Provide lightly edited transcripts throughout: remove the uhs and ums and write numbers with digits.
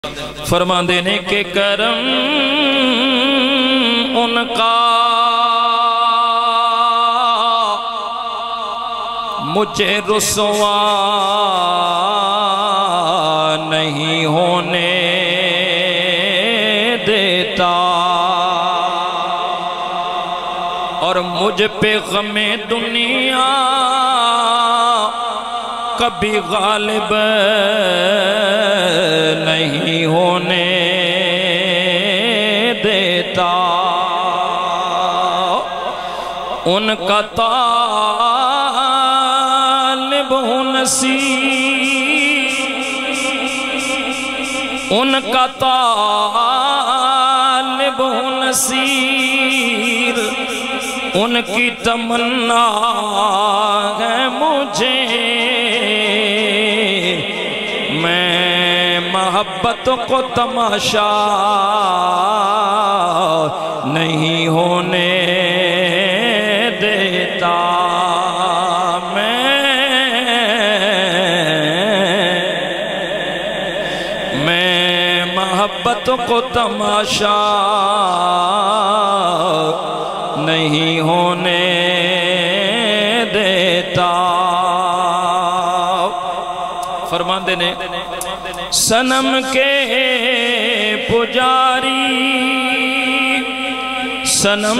فرماندے نے کہ کرم ان کا مجھے رسوا نہیں ہونے دیتا اور مجھ پہ غم دنیا کبھی غالب نہیں ہونے دیتا ان کا طالب ہوں نصیر ان کا طالب ہوں نصیر ان کی تمنا ہے مجھے میں محبت کو تماشا نہیں ہونے دیتا میں محبت کو تماشا نہیں ہونے دیتا فرماندے نے صنم کے پجاری صنم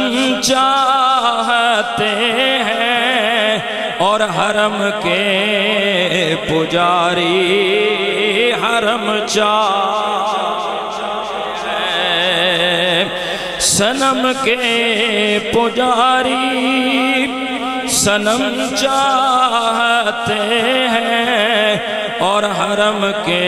چاہتے ہیں اور حرم کے پجاری حرم چاہتے ہیں صنم کے پجاری صنم چاہتے ہیں اور حرم کے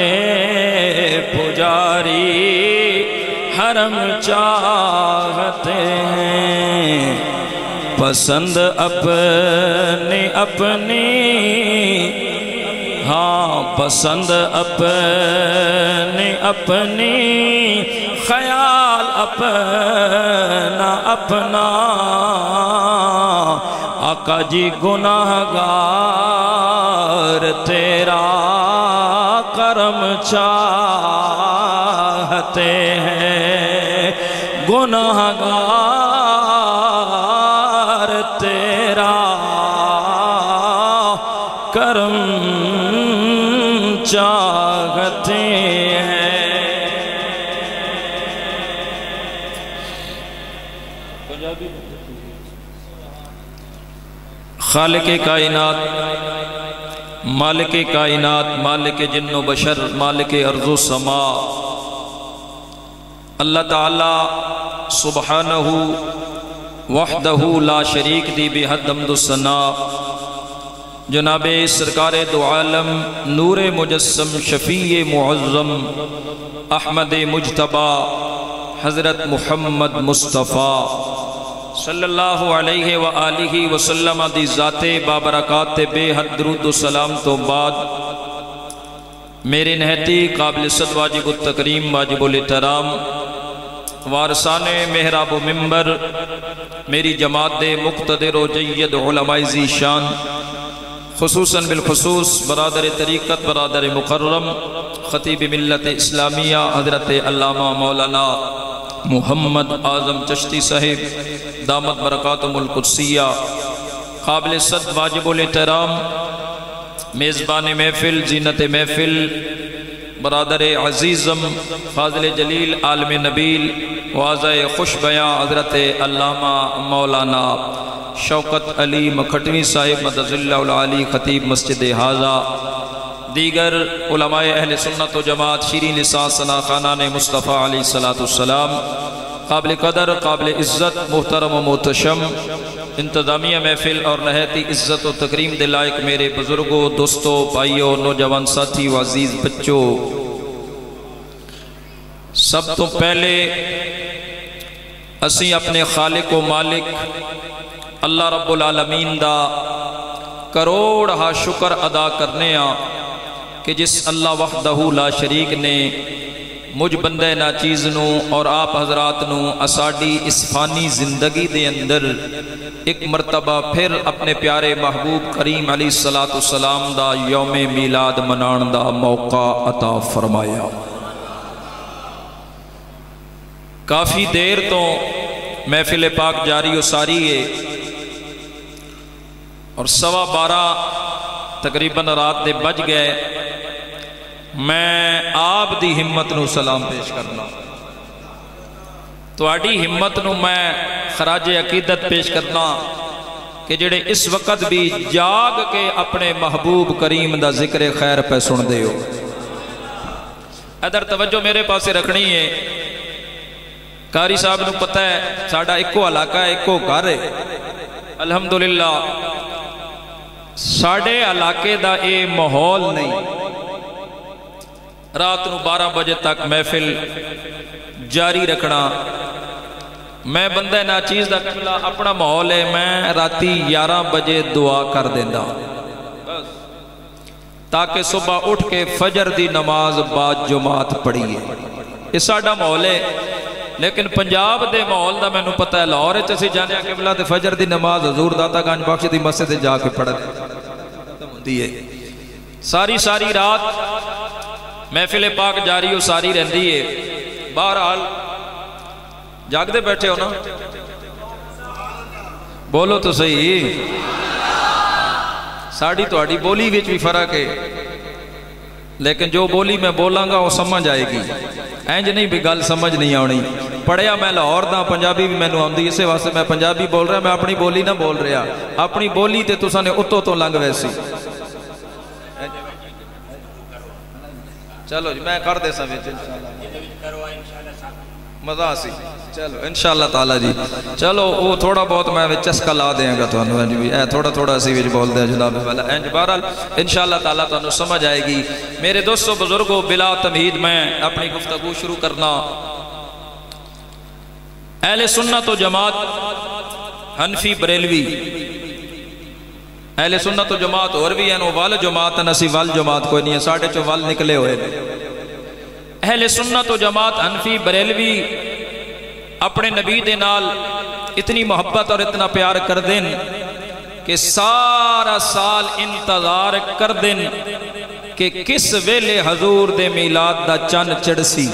پجاری حرم چاہتے ہیں پسند اپنی اپنی ہاں پسند اپنی اپنی خیال اپنا اپنا آقا جی گناہگار تیرا کرم چاہتے ہیں گناہگار تیرا کرم چاہتے ہیں خالق کائنات مالک کائنات مالک جن و بشر مالک ارض و سما اللہ تعالی سبحانہ وحدہ لا شریک دی بحد حمد و ثنا جناب سرکار دو عالم نور مجسم شفیع معظم احمد مجتبی حضرت محمد مصطفیٰ صلی اللہ علیہ وآلہ وسلم دی ذات بابرکات بے حد درود و سلام تو بعد میرے نہتی قابل صد واجب التکریم واجب الاحترام وارثان محراب و منبر میری جماعت مقتدر و جید علماء ذی شان خصوصاً بالخصوص برادر طریقت برادر مکرم خطیب ملت اسلامیہ حضرت علامہ مولانا محمد اعظم چشتی صاحب دامت برکاتہم القدسیہ قابل صد واجب الاحترام میزبان محفل زینت محفل برادر عزیزم فاضل جلیل عالم نبیل واضح خوش بیاں حضرت علامہ مولانا شوکت علی مکھٹوی صاحب مدد اللہ العالی خطیب مسجد حاضہ دیگر علماء اہل سنت و جماعت شیرین لسان ثنا خانان مصطفیٰ علیہ السلام قابل قدر قابل عزت محترم و محتشم انتظامیہ محفل اور نہایتی عزت و تکریم دلائق میرے بزرگوں دوستوں بھائیوں نوجوان ساتھی و عزیز بچوں سب تو پہلے اسی اپنے خالق و مالک اللہ رب العالمین دا کروڑ ہا شکر ادا کرنے کہ جس اللہ وحدہ لا شریک نے مجھ بندے ناچیز نو اور آپ حضرات نو اساڑی اس فانی زندگی دے اندر ایک مرتبہ پھر اپنے پیارے محبوب کریم علیہ السلام دا یوم میلاد منان دا موقع عطا فرمایا کافی دیر تو محفل پاک جاری و ساری ہے اور 12:15 تقریباً رات دے بج گئے. میں آپ دی ہمت نو سلام پیش کرنا، تواڈی ہمت نو میں خراج عقیدت پیش کرنا کہ جڑے اس وقت بھی جاگ کے اپنے محبوب کریم دا ذکر خیر پہ سن دے ہو. ادھر توجہ میرے پاسے رکھنی ہے. قاری صاحب نو پتہ ہے ساڑا ایکو علاقہ ہے، ایکو گھر ہے. الحمدللہ ساڑے علاقے دا اے ماحول نہیں. رات نو 12 بجے تک محفل جاری رکھنا. میں بندہ نا چیز دا قبلہ اپنا ماحول ہے، میں راتی 11 بجے دعا کر دینا تاکہ صبح اٹھ کے فجر دی نماز بعد جماعت پڑھیے. یہ ساڑا ماحول ہے. لیکن پنجاب دے ماحول دا میں نو پتہ ہے لاہور وچ اسی جانے قبلہ تے فجر دی نماز حضور داتا گنج بخش دی مسجد جا کے پڑھ دی ہے. ساری رات محفل پاک جاری و ساری رہندی ہے. بہرحال جاگ دے بیٹھے ہو نا، بولو تو صحیح. ساڑی تو آڑی بولی وچ بھی فرق ہے، لیکن جو بولی میں بولاں گا وہ سمجھ آئے گی. اینج نہیں بھی گل سمجھ نہیں آنی. پڑھیا میں لاہور دا، پنجابی بھی میں نو آندی، اسے واسطے میں پنجابی بول رہا، میں اپنی بولی نہ بول رہا. اپنی بولی تے تساں نے اتو تو لنگ ویسی. چلو جی میں کر دے سا وچ مزہ سی. چلو انشاءاللہ تعالی جی. چلو وہ تھوڑا بہت میں چسکا لا دیں گا تو تھوڑا سی وچ بول دیں جناب والا. بہرحال انشاءاللہ تعالی تو سمجھ آئے گی. میرے دوستو بزرگوں، بلا تمہید میں اپنی گفتگو شروع کرنا. اہل سنت و جماعت حنفی بریلوی، اہل سنت و جماعت اور بھی ہیں وہ ول جماعت نسی ول جماعت کوئی نہیں ہے، ساڑھے چو ول نکلے ہوئے. اہل سنت و جماعت حنفی بریلوی اپنے نبی دے نال اتنی محبت اور اتنا پیار کر دیں کہ سارا سال انتظار کر دیں کہ کس ویلے حضور دے میلاد دا چن چڑسی.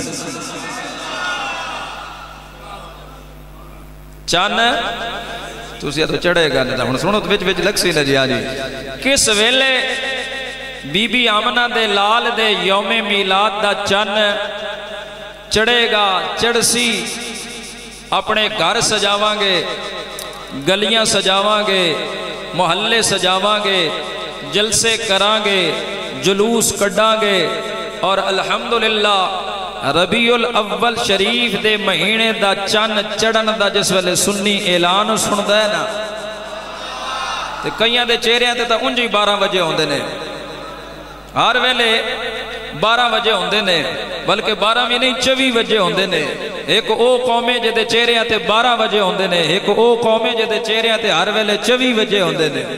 چن تُسی تو چڑھے گا نہیں، سنو تو وچ لگ سی نہ جی. آجی کس ویلے بی بی آمنہ دے لال دے یوم میلاد دا چن چڑھے گا چڑسی. اپنے گھر سجاواں گے، گلیاں سجاواں گے، محلے سجاواں گے، جلسے کران گے، جلوس کڈاں گے. اور الحمدللہ ربیع الاول شریف دے مہینے دا چن چڑھن دا جس ویلے سنی اعلان سندا ہے نا تے کئیاں دے چہریاں تے تاں انجی 12 بجے ہوندے نے. ہر ویلے 12 بجے ہوندے نے، بلکہ 12 بھی نہیں 24 بجے ہوندے نے. ایک او قومے جدے چہریاں تے 12 بجے ہوندے نے، ایک او قومے جدے چہریاں تے ہر ویلے 24 بجے ہوندے نے.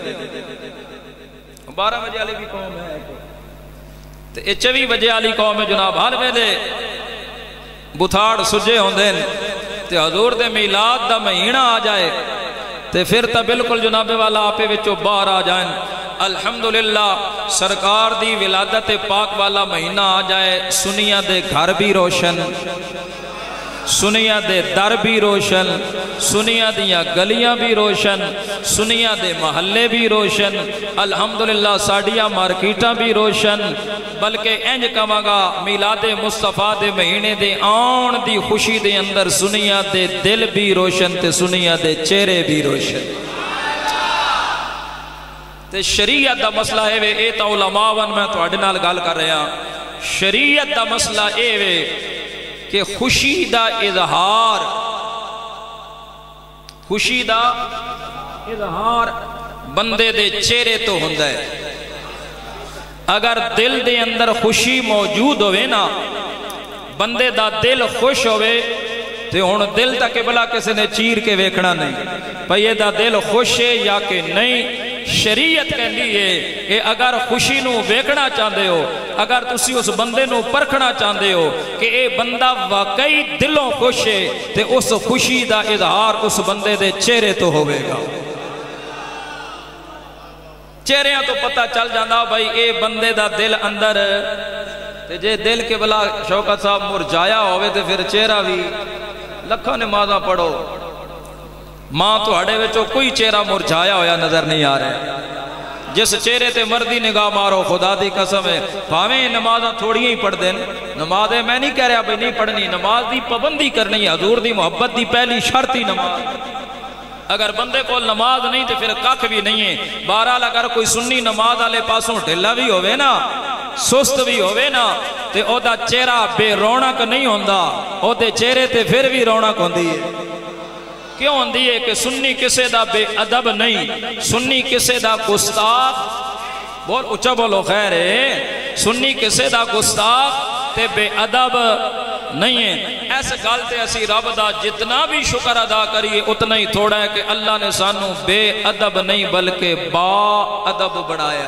12 بجے والی بھی قوم ہے تے 24 بجے والی قوم ہے جناب. ہر ویلے بتھاڑ سجے ہوندے تے حضور دے میلاد دا مہینہ آ جائے تے پھر تا بالکل جناب والا آپے وچوں باہر آ جائیں. الحمدللہ سرکار دی ولادت پاک والا مہینہ آ جائے، سنیاں دے گھر بھی روشن، سنیاں دے در بھی روشن، سنیاں دیاں گلیاں بھی روشن، سنیاں دے محلے بھی روشن. الحمدللہ ساڑیاں مارکیٹاں بھی روشن. بلکہ انج کہاں گا میلاد مصطفیٰ دے مہینے دے آن دی خوشی دے اندر سنیاں دے دل بھی روشن تے سنیاں دے چہرے بھی روشن. تے شریعت دا مسئلہ ہے وے اے تا علماء ون میں تو اڈنال گال کر رہے ہیں. شریعت دا مسئلہ اے وے کہ خوشی دا اظہار، خوشی دا اظہار بندے دے چہرے تو ہوندہ ہے. اگر دل دے اندر خوشی موجود ہوئے نا، بندے دا دل خوش ہوئے تے ہون دل تا قبلہ کسی نے چیر کے ویکھنا نہیں پہیے دا دل خوش ہے یا کہ نہیں. شریعت کہندی ہے کہ اگر خوشی نو ویکھنا چاندے ہو، اگر تسی اس بندے نو پرکھنا چاندے ہو کہ اے بندہ واقعی دلوں خوش ہے تے اس خوشی دا اظہار اس بندے دے چہرے تو ہوئے گا. چہریاں تو پتہ چل جاندہ بھائی اے بندے دا دل اندر تے جے دل کے بلا شوکت صاحب مرجایا ہوئے تے پھر چہرہ بھی لکھاں نمازاں پڑھو، ماں تہاڈے وچوں کوئی چہرہ مرجھایا ہویا نظر نہیں آ رہا۔ جس چہرے تے مردی نگاہ مارو خدا دی قسم ہے بھاویں نمازاں تھوڑیاں ہی پڑھ دین، نماز میں نہیں کہہ رہا بھئی نہیں پڑھنی، نماز دی پابندی کرنی، حضور دی محبت دی پہلی شرط ہی نماز۔ اگر بندے کو نماز نہیں تو پھر ککھ بھی نہیں ہے۔ بہرحال اگر کوئی سنی نماز والے پاسوں ڈھلا بھی ہوئے نا، سست بھی ہوئے نا، تے او دا چہرہ بے رونق نہیں ہوندا، او دے چہرے تے پھر بھی رونق ہوندی ہے۔ کیوں ہوندی ہے کہ سنی کسے دا بے ادب نہیں، سنی کسے دا گستاخ، بہت اچھا بولو خیر ہے، سنی کسے دا گستاخ تے بے ادب نہیں ہے۔ ایسے گالتے اسی رب دا جتنا بھی شکر ادا کریے اتنا ہی تھوڑا ہے کہ اللہ نے سانو بے ادب نہیں بلکہ با ادب بڑھایا۔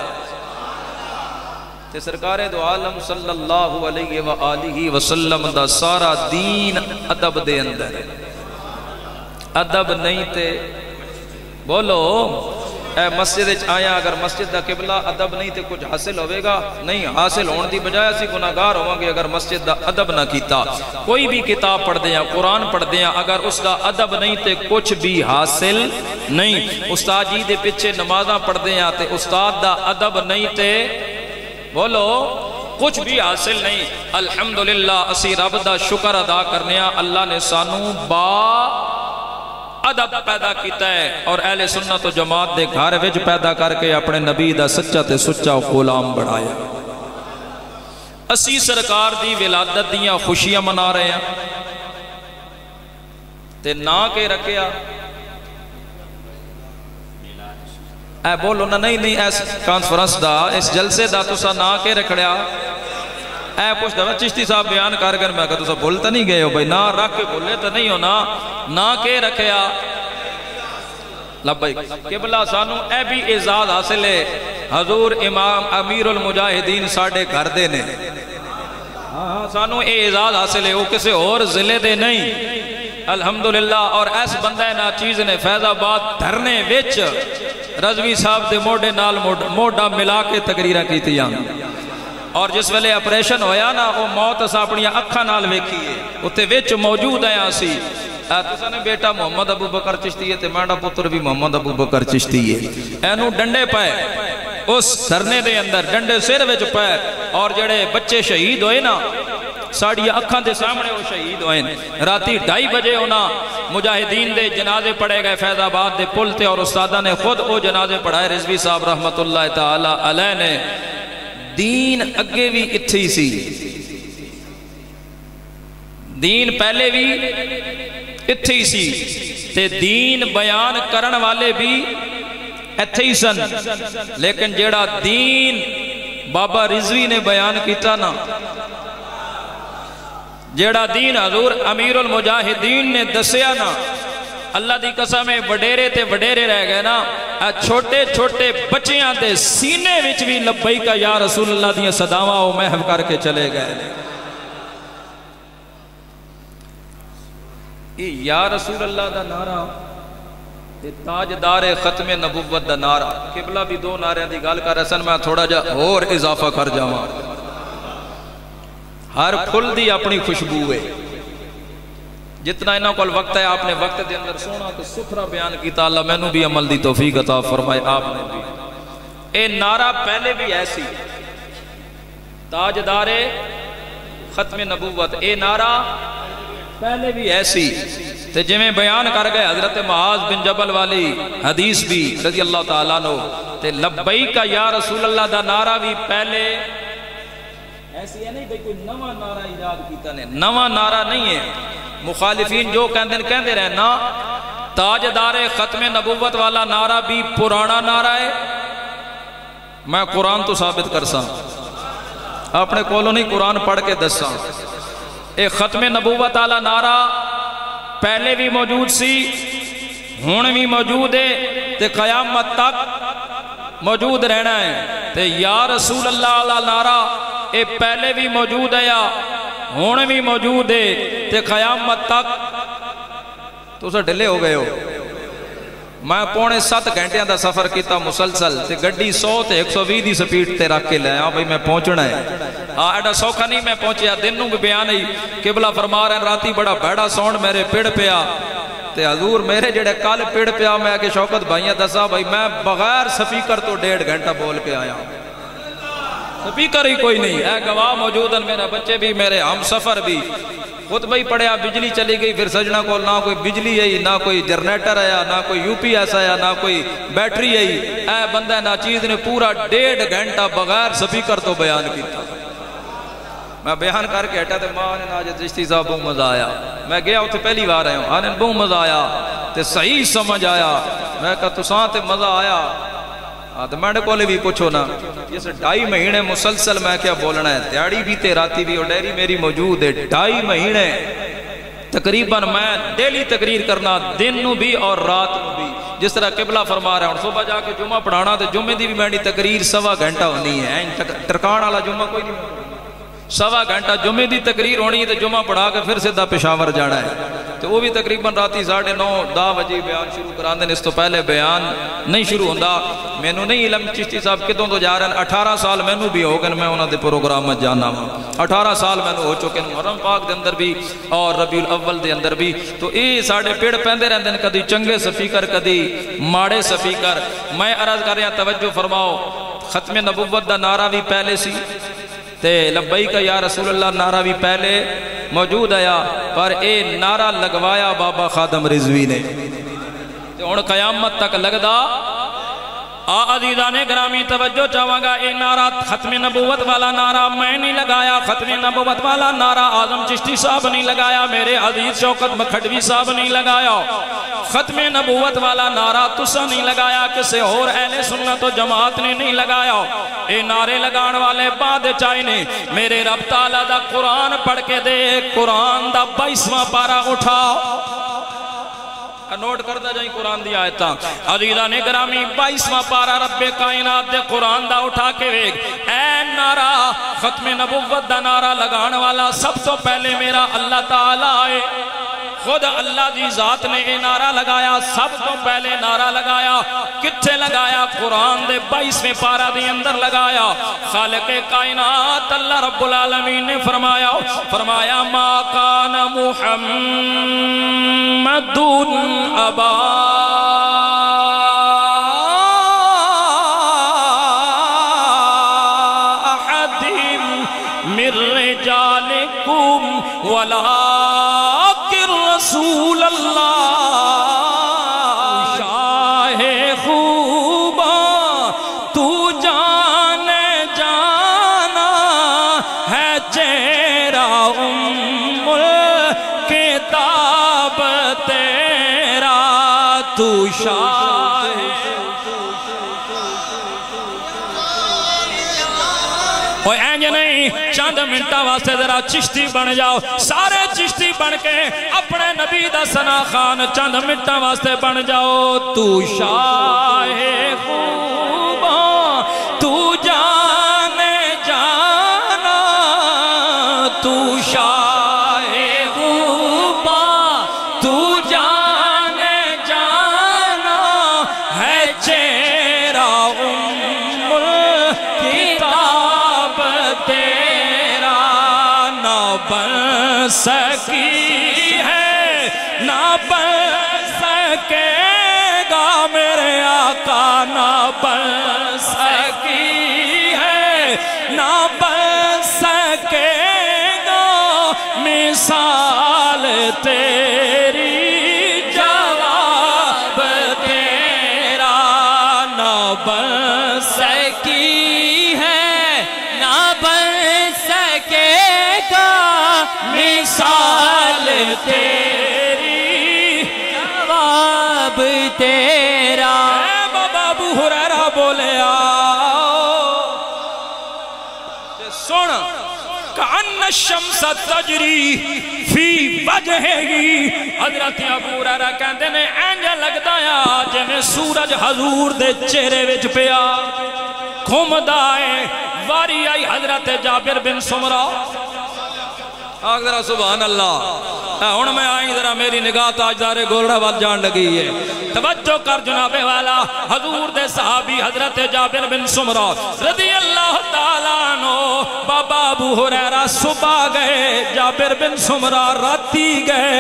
تے سرکار دو عالم صلی اللہ علیہ وآلہ وسلم دا سارا دین ادب دے اندر ہے۔ ادب نہیں تے بولو اے مسجد آیا اگر مسجد دا قبلہ ادب نہیں تے کچھ حاصل ہوئے گا نہیں، حاصل ہون دی بجائے اسی گناہگار ہوں گے اگر مسجد دا ادب نہ کیتا۔ کوئی بھی کتاب پڑھ دیا، قرآن پڑھ دیا، اگر اس دا ادب نہیں تے کچھ بھی حاصل نہیں۔ استاد جی دے پیچھے نمازاں پڑھ دیا تے استاد دا ادب نہیں تے بولو کچھ بھی حاصل نہیں۔ الحمدللہ اسی رب دا شکر ادا کرنیا، اللہ نے سانو با ادب پیدا کیتا ہے اور اہل سنت و جماعت دے گھر وچ پیدا کر کے اپنے نبی دا سچا تے سچا غلام بڑھایا۔ اسی سرکار دی ولادت دیاں خوشیاں منا رہے ہیں تے نا کے رکھیا اے بولو نا نہیں اس کانفرنس دا اس جلسے دا تسا نا کے رکھڑیا اے پوچھ دو چشتی صاحب بیان کر کر میں کہتا تسا بھولتا نہیں گئے ہو بھائی نا رکھ کے بھولے تو نہیں ہو نا کے رکھیا لبائی قبلہ سانو اے بھی اعزاز حاصل ہے حضور امام امیر المجاہدین ساڑھے گھر دے نے سانو اے اعزاز حاصل ہے وہ کسے اور ضلع دے نہیں الحمدللہ۔ اور ایس بندہ نا چیز نے فیض آباد دھرنے وچ رضوی صاحب دے موڑے نال موڑا ملا کے تقریرہ کی تھی اور جس ویلے اپریشن ہویا نا وہ موت اسا اپنی اکھا نال ویکھیے اتے وچ موجود ہیں آسی تسا نے بیٹا محمد ابو بکر چشتی ہے تے میڈا پتر بھی محمد ابو بکر چشتی ہے اینو ڈنڈے پائے اس دھرنے دے اندر ڈنڈے سر وچ پائے اور جڑے بچے شہید ہوئے نا ساڑی اکھاں دے سامنے وہ شہید ہوئے راتی 2:30 بجے ہونا مجاہدین دے جنازے پڑھے گئے فیض آباد دے پل تے اور استادہ نے خود وہ جنازے پڑھائے رضوی صاحب رحمت اللہ تعالی علیہ نے۔ دین اگے بھی اتھے ہی سی، دین پہلے بھی اتھے ہی سی تے دین بیان کرن والے بھی اتھے ہی سن، لیکن جیڑا دین بابا رضوی نے بیان کیتا نا، جیڑا دین حضور امیر المجاہدین نے دسیا نا، اللہ دی قسم ہے وڈیرے تے وڈیرے رہ گئے نا، چھوٹے چھوٹے بچیاں دے سینے وچ بھی لبیک یا رسول اللہ دیاں صداواں وہ محو کر کے چلے گئے۔ یا رسول اللہ دا نعرہ تاجدار ختم نبوت دا نعرہ، قبلہ بھی 2 نعرے دی گال کر رسن میں تھوڑا جا اور اضافہ کر جاواں۔ ہر پھل دی اپنی خوشبو ہے، جتنا انہاں کول وقت ہے آپ نے وقت دے اندر سونا تو سکھرا بیان کیتا، اللہ میں نو بھی عمل دی توفیق عطا فرمائے آپ نے بھی۔ اے نعرہ پہلے بھی ایسی تاجدار ختم نبوت، اے نعرہ پہلے بھی ایسی تے جمیں بیان کر گئے حضرت معاذ بن جبل والی حدیث بھی رضی اللہ تعالیٰ عنہ تے لبیک یا رسول اللہ دا نعرہ بھی پہلے ایسی ہے نہیں بھئی کوئی نواں نعرہ ایجاد کیتا نے، نواں نعرہ نہیں ہے۔ مخالفین جو کہندے رہے نا تاجدار ختم نبوت والا نعرہ بھی پرانا نعرہ ہے، میں قرآن تو ثابت کرساں اپنے کولوں نہیں قرآن پڑھ کے دساں۔ اے ختم نبوت والا نعرہ پہلے بھی موجود سی، ہون بھی موجود ہے تے قیامت تک موجود رہنا ہے تے یا رسول اللہ والا نعرہ اے پہلے بھی موجود ہے یا ہون بھی موجود ہے تے قیامت تک۔ تو اسے ڈلے ہو گئے ہو میں پونے 7 گھنٹیاں دا سفر کیتا مسلسل تے گڈی 100 تے 120 دی سپیڈ تے رکھ کے لے آیا بھئی میں پہنچنا ہے ایڈا سوکھا نہیں میں پہنچیا دن نوں بھی بیان ہی قبلہ فرما رہے ہیں راتی بڑا بھیڑا ساؤنڈ میرے پڑ پیا تے حضور میرے جڑے کل پڑ پیا میں کہ شوکت بھائیاں دسا بھئی میں بغیر سپیکر تو 1.5 گھنٹہ بول کے آیا سپیکر ہی کوئی نہیں اے گواہ موجود ہیں میرے بچے بھی میرے ہم سفر بھی خطبہ ہی پڑھیا بجلی چلی گئی پھر سجنہ کو نہ کوئی بجلی ہے نہ کوئی جنریٹر ہے نہ کوئی یو پی ایس ہے نہ کوئی بیٹری ہے اے بندہ نہ چیز نے پورا 1.5 گھنٹہ بغیر سپیکر تو بیان کیتا میں بیان کر کے ہٹا تے ماں نے ناجد چشتی صاحب بہت مزہ آیا میں گیا اتھے پہلی بار آیا ہوں آنے بہت مزہ آیا تے صحیح سمجھ آیا میں کہا تساں تے مزہ آیا تو میں نے کولے بھی پوچھو نا یہ سے 2.5 مہینے مسلسل میں کیا بولنا ہے دیاڑی بھی تے راتی بھی اور ڈیری میری موجود ہے 2.5 مہینے تقریباً میں ڈیلی تقریر کرنا دن نو بھی اور رات نو بھی جس طرح قبلہ فرما رہا ہوں صبح جا کے جمعہ پڑھانا تو جمعہ دی بھی میں تقریر 1.25 گھنٹہ ہونی ہے ٹرکان والا جمعہ کوئی نہیں 1.25 گھنٹہ جمعہ دی تقریر ہونی ہے تو جمعہ پڑھا کے پھر سیدھا پشاور جانا ہے تو وہ بھی تقریباً راتی 9:30 بجے بیان شروع کران دیں اس تو پہلے بیان نہیں شروع ہوندا میں نو نہیں علم چشتی صاحب کتوں تو جا رہے ہیں 18 سال میں نو بھی ہو گئے میں انہوں دے پروگرام میں جانا ہوں 18 سال میں نو ہو چکے ہیں محرم پاک دے اندر بھی اور ربیع الاول دے اندر بھی تو اے ساڑھے پیڑ پہندے رہندے ہیں کدی چنگے سفیکر کدی ماڑے سفیکر میں عرض کر رہا توجہ فرماؤ ختم نبوت دا نعرہ بھی پہلے سی تے لبیک یا رسول اللہ نعرہ بھی پہلے موجود آیا پر اے نعرہ لگوایا بابا خادم رضوی نے تے ان قیامت تک لگدا عزیزان گرامی توجہ چاہوں گا اے نعرہ ختم نبوت والا نعرہ میں نہیں لگایا ختم نبوت والا نعرہ اعظم چشتی صاحب نہیں لگایا میرے عزیز شوکت مکھڑوی صاحب نہیں لگایا ختم نبوت والا نعرہ تسا نہیں لگایا کسے اور اہل سنت و جماعت نے نہیں لگایا اے نعرے لگان والے بعد چاہینے میرے رب تعالیٰ دا قرآن پڑھ کے دے قرآن دا 22واں پارہ اٹھا نوٹ کردہ جائیں قرآن دی آیتاں عزیزان گرامی 22واں پارہ رب کائنات دے قرآن دا اٹھا کے ویک اے نعرہ ختم نبوت دا نعرہ لگان والا سب تو پہلے میرا اللہ تعالیٰ ہے خود اللہ دی ذات نے اے نعرہ لگایا سب تو پہلے نعرہ لگایا کتھے لگایا قرآن دے 22ویں پارہ دے اندر لگایا خالق کائنات اللہ رب العالمین نے فرمایا ما کان محمد ابا احد من رجالکم ولا رسول اللہ شاہ خوبا تو جانے جانا ہے چہرہ ام کتاب تیرا تو شاہ اوہ اینج نہیں چند منٹا واسطے ذرا چشتی بن جاؤ سارے چشتی بن کے اپنے نبی دا ثنا خان چند منٹا واسطے بن جاؤ تو شاہ خوبا تو جانے جانا تو شاہ خوبا تو جانے جانا ہے چہرہ بن سکی ہے نہ بن سکے گا میرے آقا نہ بن سکی ہے نہ بن سکے گا مثال تیری جواب تیرا نہ بن سکی ہے نہ بن سکے مثال تیری جواب تیرا بابا ابو ہریرہ بولے آؤ سن کان الشمس تجری فی وجہی حضرت ابو ہریرہ کہندے نے انج لگدا ہے جویں سورج حضور دے چہرے وچ پیا گھومدا ہے واری آئی حضرت جابر بن سمرہ آگ ذرا سبحان اللہ. ہن میں آئی ذرا میری نگاہ تاجدار گولڑا وال جان لگی ہے. توجہ کر جناب والا حضور دے صحابی حضرت جابر بن سمرہ رضی اللہ تعالیٰ عنہ بابا ابو ہریرہ صبح گئے جابر بن سمرہ راتی گئے.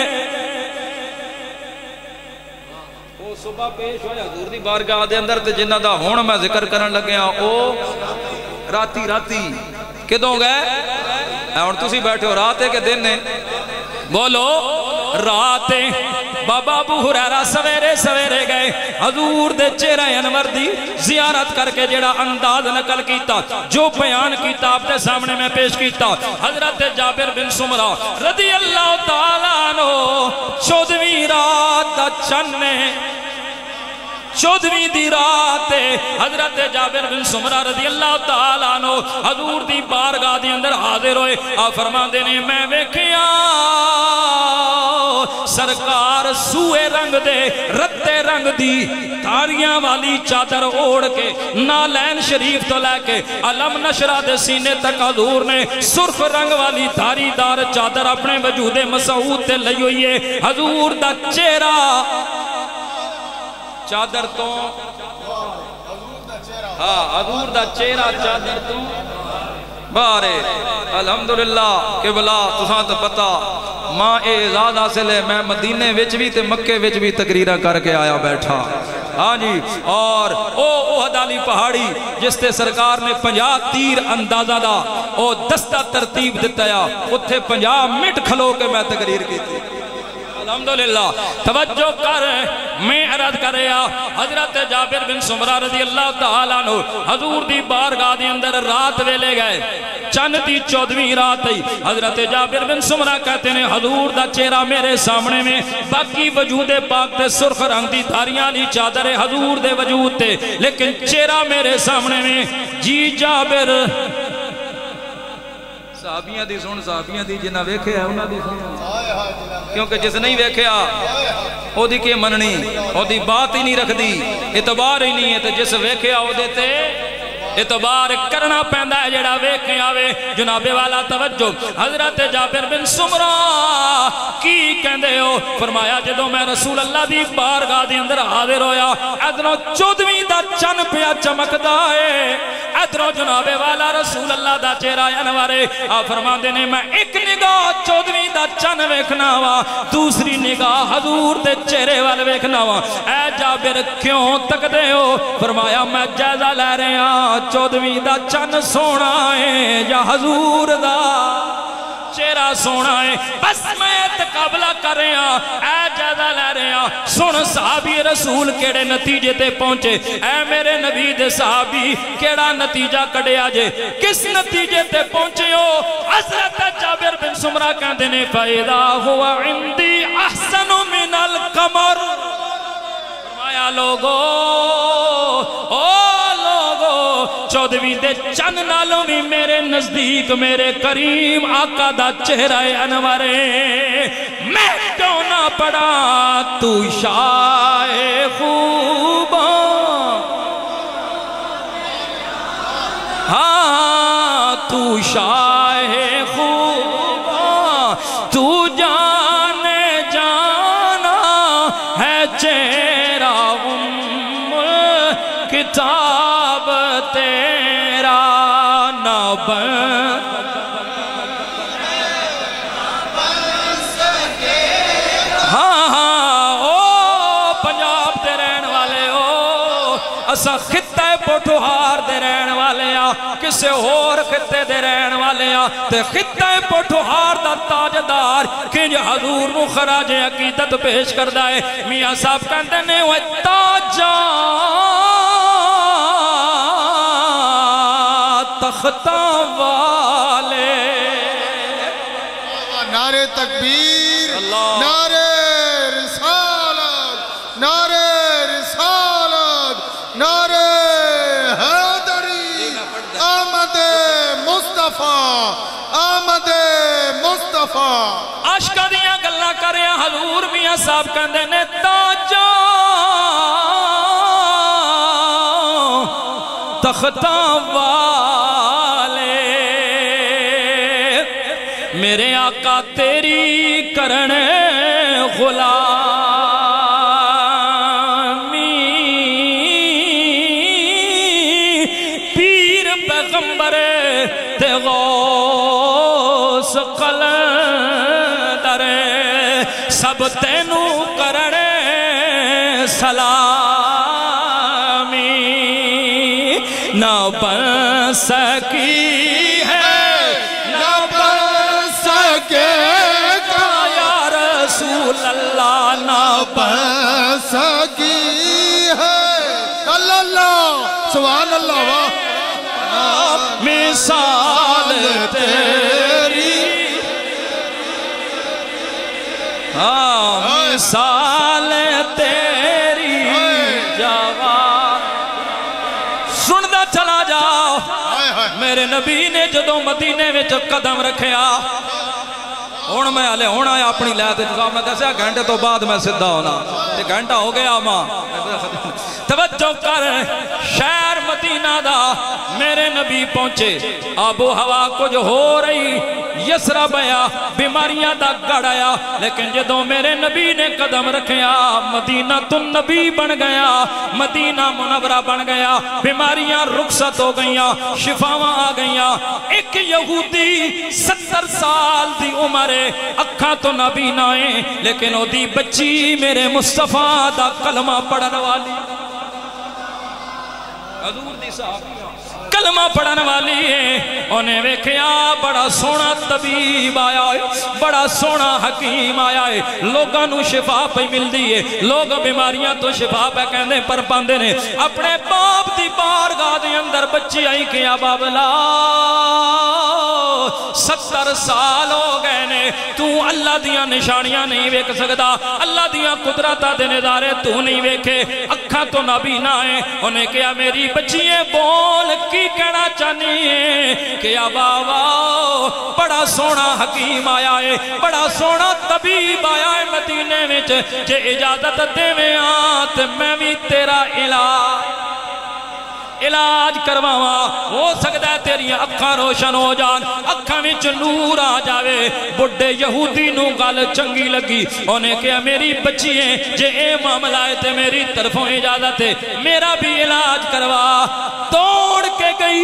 وہ صبح پیش ہوئے حضور دی بارگاہ دے اندر تے جنہ دا ہون میں ذکر کرن لگیا او راتی کدوں گئے؟ اور تسی بیٹھے ہو رات ہے کہ دن ہے؟ بولو رات ہے. بابا ابو ہریرہ سویرے سویرے گئے حضور دے چہرہ انور دی زیارت کر کے جڑا انداز نقل کیتا جو بیان کیتا آپ دے سامنے میں پیش کیتا. حضرت جابر بن سمرہ رضی اللہ تعالیٰ عنہ 14ویں رات دا چنے 14ویں دی رات حضرت جابر بن سمرہ رضی اللہ تعالیٰ عنہ حضور دی بارگاہ دی اندر حاضر ہوئے. آپ فرماندے نے میں ویکھیا سرکار سوئے رنگ دے رتے رنگ دی تاریاں والی چادر اوڑ کے نالین شریف تو لے کے علم نشرہ دے سینے تک حضور نے سرخ رنگ والی تاری دار چادر اپنے وجود مسعود تے لئی ہوئی ہے. حضور دا چہرہ چادر تو حضور دا چہرہ چادر تو بارے الحمدللہ کہ بلا تساں تو پتا ماں اعزاز حاصل ہے. میں مدینے وچ بھی تے مکے وچ بھی تقریرہ کر کے آیا بیٹھا. ہاں جی اور او احد علی پہاڑی جس تے سرکار نے 50 تیر اندازہ دا او دستہ ترتیب دیتا یا اتھے 50 منٹ کھلو کے میں تقریر کی تھی. الحمدللہ توجہ کر میں عرض کریا حضرت جابر بن سمرہ رضی اللہ تعالیٰ عنہ حضور دی بارگاہ دی اندر رات ویلے گئے. چند دی 14ویں رات ہی حضرت جابر بن سمرہ کہتے ہیں حضور دا چہرہ میرے سامنے میں باقی وجود پاک تے سرخ رنگ دی دھاریاں لی چادر حضور دے وجود تے لیکن چہرہ میرے سامنے میں. جی جابر صحابیاں دی سن صحابیاں دی جنہ ویکھے ہے انہاں دی سن کیونکہ جس نہیں ویکھے او دی کے مننی او دی بات ہی نہیں رکھ دی اعتبار ہی نہیں ہے تے جس ویکھے او دیتے اعتبار کرنا پہندا ہے جڑا ویکھے آوے. جناب والا توجہ حضرت جابر بن سمرہ کی کہندے ہو فرمایا جدوں میں رسول اللہ دی بارگاہ دے اندر حاضر ہویا ادھروں 14ویں دا چن پیا چمکدا ہے ادھروں جناب والا رسول اللہ دا چہرہ انوارے. آپ فرماندے نے میں ایک نگاہ 14ویں دا چن ویکھنا وا دوسری نگاہ حضور دے چہرے وال ویکھنا وا. اے جابر کیوں تکدے ہو؟ فرمایا میں جائزہ لے رہے ہاں 14ویں دا چن سونا ہے یا حضور دا چہرہ سونا ہے. بس میں تقابلہ کر رہے ہیں اے جائزہ لے رہے ہیں. سن صحابی رسول کیڑے نتیجے تے پہنچے اے میرے نبی دے صحابی کیڑا نتیجہ کڑے آجے کس نتیجے تے پہنچے ہو؟ حضرت جابر بن سمرہ کہندے نے فَإِذَا هُوَ عِنْدِي أَحْسَنُ مِنَ الْقَمَرِ. فرمایا لوگو او 14ویں دے چن نالوں بھی میرے نزدیک میرے کریم آقا دا چہرہ انورے. میں کیوں نہ پڑا تو شاہ خوباں ہاں تو شاہ خوباں تو جانے جانا ہے چہرہ کتاب تیرا نہ بن ہاں ہاں او پنجاب دے رہن والے او اسا خطہ پوٹھوہار دے رہن والے آ کسے اور خطے دے رہن والے آ تے خطہ پوٹھوہار دا تاجدار کنج حضور نو خراج عقیدت پیش کردہ ہے. میاں صاحب کہندے نے وہ تاجہ تختہ والے نعرہ تکبیر نعرہ رسالت نعرہ رسالت نعرہ حیدری آمد مصطفیٰ آمد مصطفیٰ. عاشقاں دیاں گلاں کرے حضور میاں صاحب کہندے نے تاجاں تختہ والے میرے آقا تیری کرنے غلامی پیر پیغمبر تے غوث قلندر سب تینوں کرنے سلامی نہ بن سکی ہے نہ بن سکے گا یا رسول اللہ نہ بن سکی ہے اللہ اللہ سبحان اللہ واہ مثال تیری مثال تیری جواب سندا چلا جاؤ میرے نبی نے جدوں مدینے میں قدم رکھیا ہون میں آلے ہون آیا اپنی لے تے جزا میں دسیا گھنٹے تو بعد میں سدھا ہونا تے گھنٹہ ہو گیا ماں توجہ کر شہر مدینہ دا میرے نبی پہنچے آب و ہوا کچھ ہو رہی یسرب آیا بیماریاں دا گڑ آیا لیکن جدوں میرے نبی نے قدم رکھیا مدینہ تن نبی بن گیا مدینہ منورہ بن گیا بیماریاں رخصت ہو گئیاں شفاواں آ گئیاں ایک یہودی 70 سال دی عمر اکھاں تو نبی نائیں لیکن او دی بچی میرے مصطفیٰ دا کلمہ پڑھن والی حضور دی صحابی کلمہ پڑھن والی ہے انہیں ویکھیا بڑا سونا طبیب آیا ہے بڑا سونا حکیم آیا ہے لوگاں نو شفا پہ مل دیئے لوگ بیماریاں تو شفا پہ کہنے پر پاندے نے اپنے باپ دی بارگاہ دے اندر بچی آئی کہ یا بابلا 70 سال ہو گئے نے تو اللہ دیاں نشانیاں نہیں ویکھ سکتا اللہ دیاں قدرتہ دے نظارے تو نہیں ویکھے اکھاں تو نبی نہ آئے انہیں کہا میری بچیے بول کی کہنا چاہنی ہے کہ یا بابا بڑا سونا حکیم آیا ہے بڑا سونا طبیب آیا ہے مدینے میں جے اجازت دے میں آت میں بھی تیرا علاج کرواواں ہو سکتا ہے تیری اکھاں روشن ہو جان اکھاں وچ نور آ جاوے بڑھے یہودی نو گل چنگی لگی انہیں کہا میری بچی ہیں جے اے معاملہ ہے تے میری طرفوں اجازت ہے میرا بھی علاج کروا توڑ کے گئی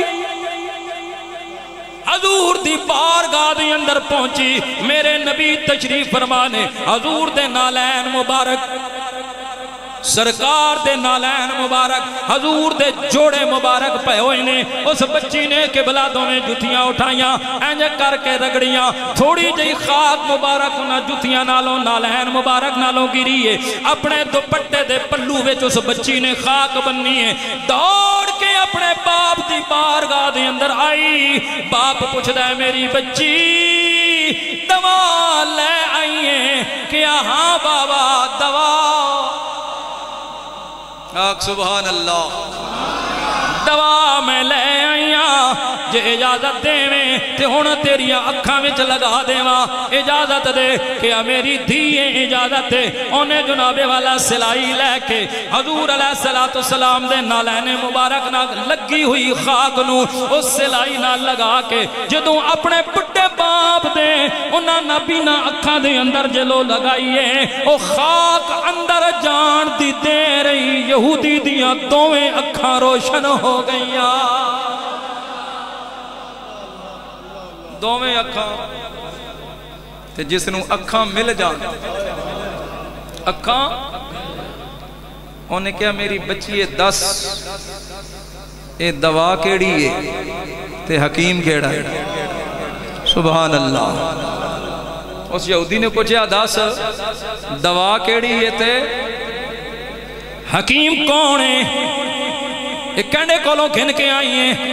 حضور دی بارگاہ دے اندر پہنچی میرے نبی تشریف فرمانے حضور دے نالین مبارک سرکار دے نالین مبارک حضور دے جوڑے مبارک پہ ہوئے نے اس بچی نے قبلہ میں جتیاں اٹھائیاں اینج کر کے رگڑیاں تھوڑی جئی خاک مبارک نہ جتیاں نالوں نالین مبارک نالوں گری ہے اپنے دوپٹے دے پلو وچ اس بچی نے خاک بننی ہے دوڑ کے اپنے باپ دی بارگاہ دے اندر آئی باپ پوچھدا ہے میری بچی دوا لے آئی ہے کیا ہاں بابا دوا آگ سبحان اللہ دوا میں لے آئیاں جے اجازت دے میں تے ہونا تیری اکھاں وچ لگا دے ماں اجازت دے کیا میری دھیے اجازت دے انہیں جناب والا سلائی لے کے حضور علیہ السلام دے نالین مبارک نہ لگی ہوئی خاک نو اس سلائی نہ لگا کے جدوں اپنے پٹے باپ دے انہاں نبی نہ اکھاں دے اندر جلو لگائیے او خاک اندر جان دی دے رہی یہودی دیاں دوویں اکھاں روشن ہو گئیاں دوویں اکھاں تے جس نو اکھاں مل جان اکھاں انہیں کیا میری بچی 10 اے دوا کیڑی ہے تے حکیم کیڑا ہے سبحان اللہ اس یہودی نے پوچھا 10 دوا کیڑی ہے تے حکیم کون ہے ایک کہنے کولوں گھن کے آئی ہیں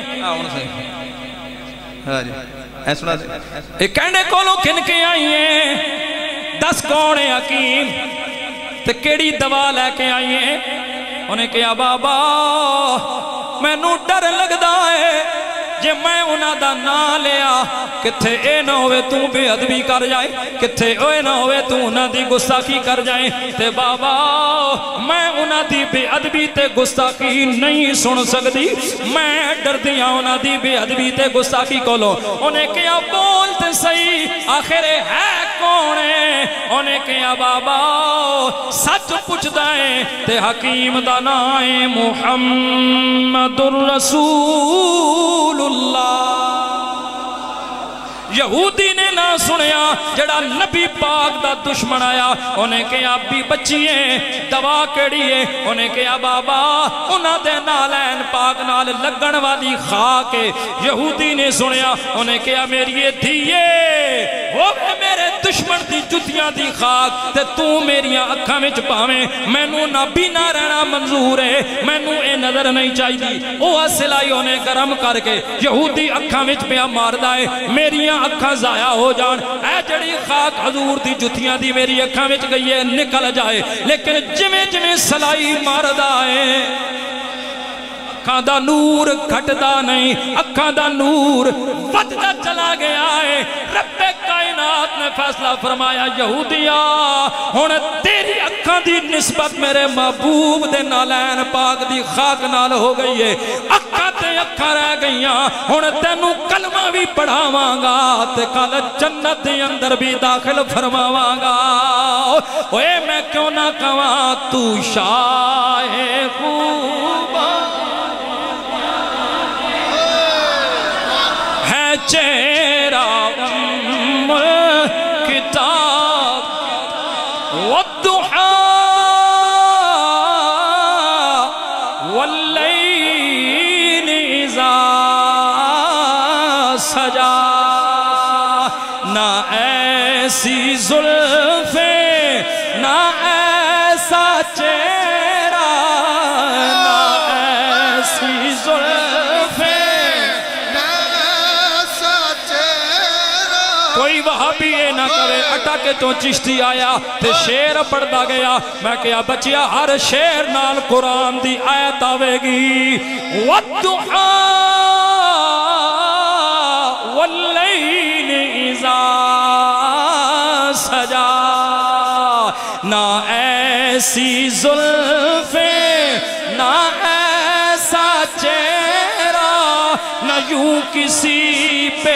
ایک کہنے کولوں گھن کے آئی ہیں 10 کون ہے حکیم تے کیڑی دوا لے کے آئی ہیں انہیں کہا بابا میں نو ڈر لگ دا ہے جے میں انہاں دا نام لیا کتھے اے نہ ہوئے تو بے ادبی کر جائے کتھے اے نہ ہوئے تو انہاں دی گستاخی کر جائے تے بابا میں انہاں دی بے ادبی تے گستاخی نہیں سن سکتی میں ڈر دیا انہاں دی بے ادبی تے گستاخی کولو انہیں کیا بولتے صحیح آخر ہے کون ہے انہیں کیا بابا سچ پوچھ دائیں تے حکیم دا نائے محمد الرسول اللہ یہودی نے نہ سنیا جڑا نبی پاک دا دشمن آیا انہیں کہا بھی بچیے دوا کڑیے انہیں کہا بابا انہاں دے نالین پاک نال لگن والی خاک یہودی نے سنیا انہیں کہا میری دھیے ہوئے میرے دشمن دی جتیاں دی خاک تے تو میریاں اکھاں وچ پاویں مینوں نہ بینا رہنا منظور ہے مینوں اے نظر نہیں چاہیے او اسلائی انہیں گرم کر کے یہودی اکھاں وچ پیا ماردا ہے میریاں اکھاں ضائع ہو جان اے جڑی خاک حضور دی جتیاں دی میری اکھاں وچ گئی ہے نکل جائے لیکن جویں جویں سلائی ماردا ہے اکھاں دا نور گھٹدا نہیں اکھاں دا نور وددا چلا گیا ہے رب کائنات نے فیصلہ فرمایا یہودیا ہن تیری اکھاں دی نسبت میرے محبوب دے نالین پاک دی خاک نال ہو گئی ہے اکھاں تے اکھاں رہ گئیاں ہن تینوں کلمہ بھی پڑھاواں گا تے کل جنت دے اندر بھی داخل فرماواں گا اوے میں کیوں نہ کہواں تو شاہ خوباں چہرہ کتاب والضحا واللیل اذا سجا نہ ایسی زلفیں نہ ایسا چہرہ نہ ایسی زلفیں کوئی وہاں بھی یہ نہ کرے اٹا کے تو چشتی آیا تے شیر پڑھتا گیا میں کیا بچیا ہر شیر نال قرآن دی آیت آوے گی والضحا واللیل اذا سجا نہ ایسی زلفیں نہ ایسا چہرہ نہ یوں کسی پہ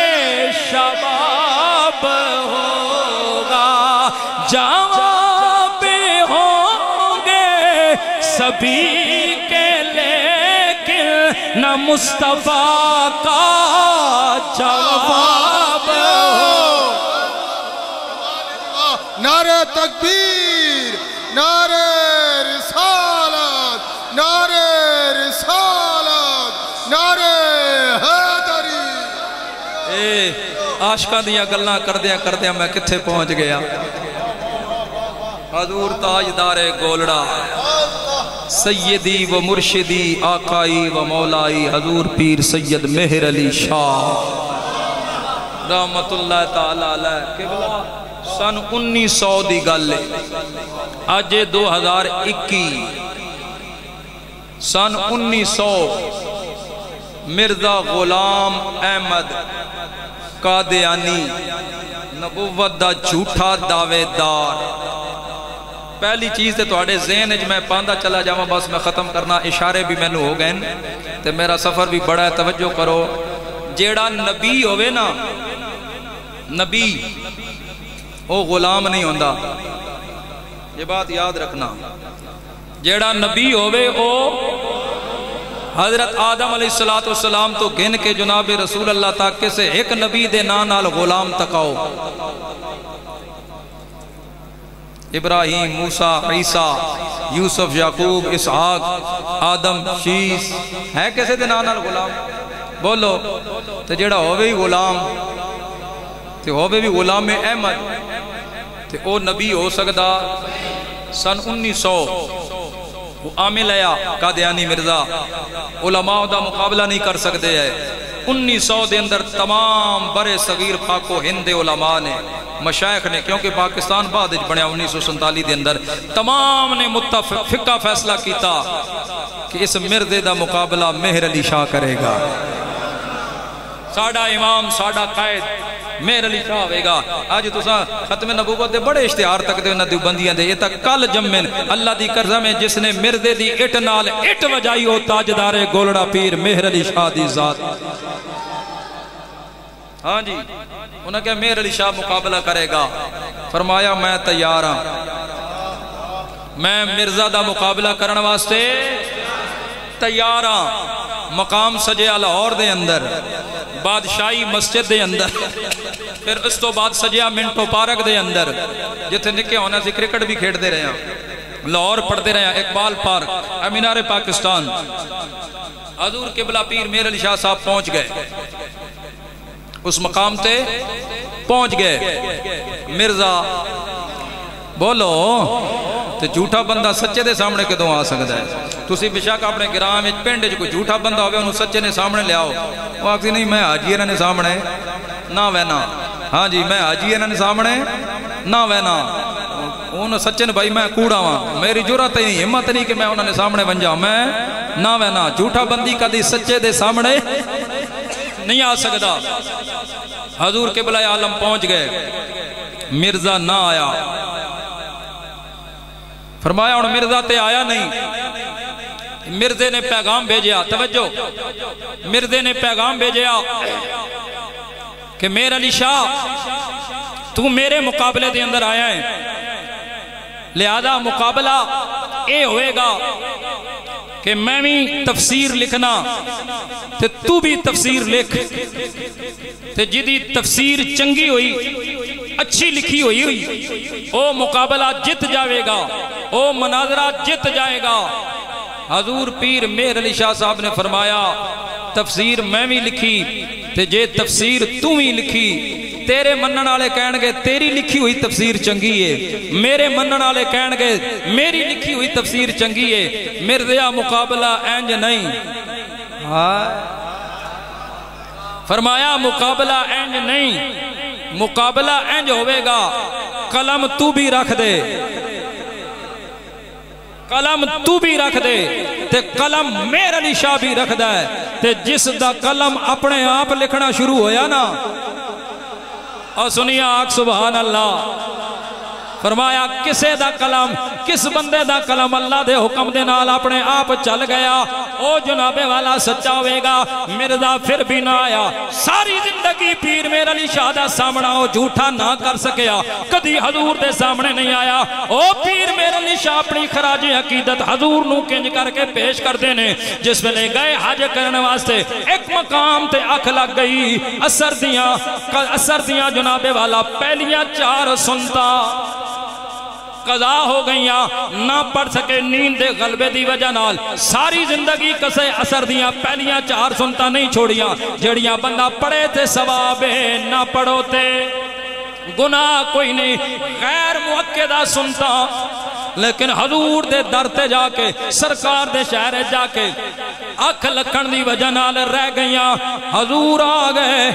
شباب ہوگا جواب ہوں گے سبھی کے لیکن نہ مصطفیٰ کا جواب ہو نعرہ تکبیر نعرہ رسالت نعرہ رسالت نعرہ حیدری عاشقاں دیاں گلاں کردیاں میں کتھے پہنچ گیا حضور تاجدار گولڑا سیدی و مرشدی آقائی و مولائی حضور پیر سید مہر علی شاہ رحمت اللہ تعالیٰ علیہ قبلہ سن 1900 دی گل آج 2021 سن 1900 مرزا غلام احمد قادیانی نبوت دا جھوٹا دعوے دار پہلی چیز تے توڑے ذہن میں پاندہ چلا جاواں بس میں ختم کرنا اشارے بھی میں نے ہو گئے تے میرا سفر بھی بڑا ہے توجہ کرو جیڑا نبی ہوئے نا نبی او غلام نہیں ہوندہ یہ بات یاد رکھنا جیڑا نبی ہوئے او حضرت آدم علیہ السلام تو گن کے جناب رسول اللہ تاکہ سے ایک نبی دے نال غلام تکاؤ ابراہیم موسیٰ عیسیٰ یوسف یعقوب اسحاق آدم شیس ہے کیسے دے نال غلام بولو تو جیڑا ہوئے ہی غلام تو ہوئے بھی غلام احمد تو او نبی ہو سکتا سن 1900 وہ عامل آیا قادیانی مرزا علماء دا مقابلہ نہیں کر سکتے ہیں 1900 دے اندر تمام برے صغیر پاک و ہند علماء نے مشایخ نے کیونکہ پاکستان بعد بنیا 1947 دے اندر تمام نے متفقہ فیصلہ کیتا کہ اس مردے دا مقابلہ مہر علی شاہ کرے گا ساڈا امام ساڈا قائد مہر علی شاہ ہوئے گا. آج تساں ختم نبوت دے بڑے اشتہار تک دے انہاں دیوبندیاں دے. یہ تک کل جمن اللہ دی قسم ہے جس نے مردے دی اٹ نال اٹ وجائی او تاجدار گولڑا پیر مہر علی شاہ دی ذات. ہاں جی انہاں کہا مہر علی شاہ مقابلہ کرے گا. فرمایا میں تیار ہاں, میں مرزا دا مقابلہ کرن واسطے تیار ہاں. مقام سجیا لاہور دے اندر, بادشاہی مسجد دے اندر, پھر اس تو بعد سجیا منٹو پارک دے اندر جتنے نکے ہونا سی کرکٹ بھی کھیڑ دے رہے ہیں, لاہور پڑھتے رہے ہیں, اقبال پارک, امینار پاکستان. حضور قبلہ پیر مہر علی شاہ صاحب پہنچ گئے, اس مقام تے پہنچ گئے. مرزا بولو تے جھوٹا بندہ سچے دے سامنے کدوں آ سکتا ہے؟ تسی بشک اپنے گرام وچ پنڈ وچ کوئی جھوٹا بندہ ہوئے انہوں سچے نے سامنے لے آؤ. وہ آکھتی نہیں میں حاجی انہاں نے سامنے نہ وینا. ہاں جی میں حاجی انہاں نے سامنے نہ وینا. انہوں سچے نے بھائی میں کوڑا ہاں, میری جرات نہیں ہمت نہیں کہ میں انہوں نے سامنے بن جاؤں, میں نہ وینا. جھوٹا بندی کدی سچے دے سامنے نہیں آ سکتا. حضور قبلہ عالم پہنچ گئے, مرزا نہ آیا. فرمایا اور مرزا تے آیا نہیں. مرزے نے پیغام بھیجیا, توجہ, مرزے نے پیغام بھیجیا کہ مہر علی شاہ تو میرے مقابلے دے اندر آیا ہے, لہذا مقابلہ اے ہوئے گا کہ میں بھی تفسیر لکھنا تے تو بھی تفسیر لکھ, تے جدی تفسیر چنگی ہوئی اچھی لکھی ہوئی او مقابلہ جت جاوے گا, او مناظرہ جت جائے گا. حضور پیر مہر علی شاہ صاحب نے فرمایا تفسیر میں بھی لکھی تے جے تفسیر تو بھی لکھی, تیرے منن والے کہن گے تیری لکھی ہوئی تفسیر چنگی ہے, میرے منن والے کہن گے میری لکھی ہوئی تفسیر چنگی ہے. مرزا مقابلہ انج نہیں. فرمایا مقابلہ انج نہیں, مقابلہ انج ہوئے گا قلم تو بھی رکھ دے, قلم تو بھی رکھ دے تے قلم مہر علی شاہ بھی رکھ دے. تے جس دا قلم اپنے آپ لکھنا شروع ہویا نا, اور سنیا آگ سبحان اللہ. فرمایا کسے دا قلم, کس بندے دا قلم اللہ دے حکم دے نال اپنے آپ چل گیا, او جنابے والا سچا ہوئے گا. مرزا پھر بھی نہ آیا, ساری زندگی پیر مہر علی شاہ دا سامنا او جھوٹا نہ کر سکیا, کدی حضور دے سامنے نہیں آیا. او پیر مہر علی شاہ اپنی خراج عقیدت حضور نو کنج کر کے پیش کر دینے. جس میں لے گئے حج کرنے واسطے, ایک مقام تے اکھ لگ گئی, اثر دیاں جنابے والا پہلیاں 4 سنتا قضا ہو گئیاں, نہ پڑھ سکے نیند دے غلبے دی وجہ نال. ساری زندگی کسے اثر دیاں پہلیاں 4 سنتا نہیں چھوڑیاں, جڑیاں بندہ پڑھے تے ثواب ہے, نہ پڑھو تے گناہ کوئی نہیں. غیر مؤکدہ سنتا, لیکن حضور دے در تے جا کے, سرکار دے شہر جا کے اکھ لکھن دی وجہ نال رہ گئیاں. حضور آ گئے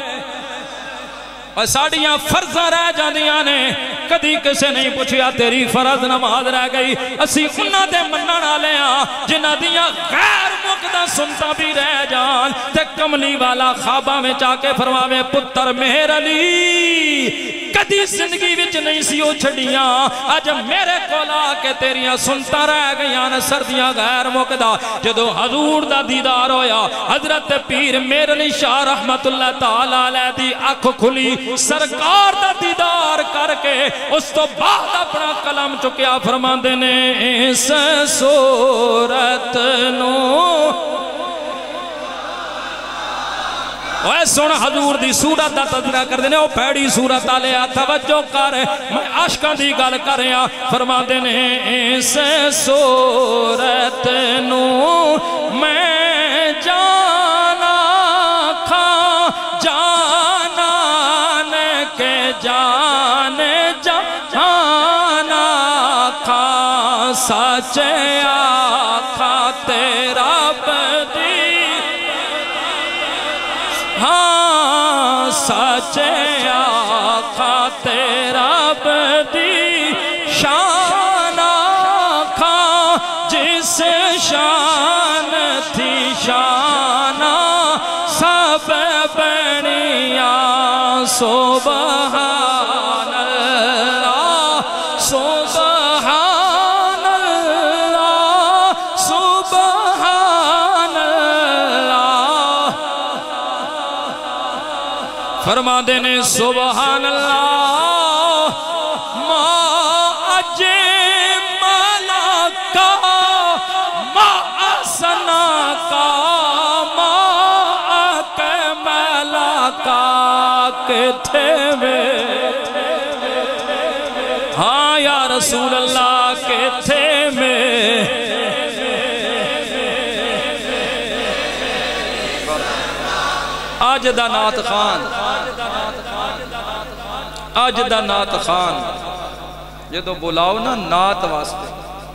اور ساڑیاں فرضہ رہ جاندیاں نے, کدی کسے نہیں پوچھیا تیری فرض نماز رہ گئی. اسی انہاں دے منن والے ہاں جنہاں دیاں غیر مقدہ سنتا بھی رہ جان. تے کملی والا خواباں میں چاہ کے فرماوے پتر مہر علی کدی زندگی وچ نہیں سی او چھڑیاں, اج میرے کولا کے تیریاں سنتا رہ گئیاں نے سردیاں غیر مقدہ. جدو حضور دا دیدار ہویا, حضرت پیر مہر علی شاہ رحمت اللہ تعالی علیہ دی اکھ کھلی, سرکار دا دیدار کر کے اس تو بعد اپنا قلم چکیا. فرماندے نے اس صورت نو اوہ سن حضور دی صورت دا تذکرہ کر دینے, او پیڑی صورت آلیا توجہ کر, میں عشقاں دی گل کر رہا. فرماندے نے اس صورت نو میں جانا کھا جانا کے جان جانا کھا, سچے آقا تیرا بدی, ہاں سچے آقا تیرا بدی شان آقا, جس شان تھی شان سبب सुबहान अल्लाह सुबहान अल्लाह सुबहान अल्लाह। फरमा देने सुबहान अल्लाह मा अजे माला का मा असना का मा अकमला का किथे में। हाँ या रसूल अल्लाह किथे में। अज दा नात खान अज दा नात खान जदों बुलाओ ना नात वास्ते